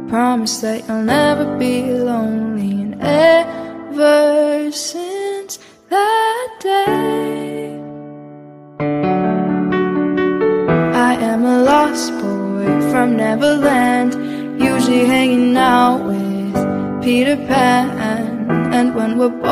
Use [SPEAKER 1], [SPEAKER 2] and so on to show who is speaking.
[SPEAKER 1] Promise that you'll never be lonely. And ever since that day, I am a lost boy from Neverland, usually hanging out with Peter Pan. And when we're